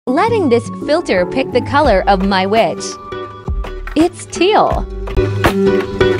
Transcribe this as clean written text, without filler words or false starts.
Letting this filter pick the color of my witch. It's teal.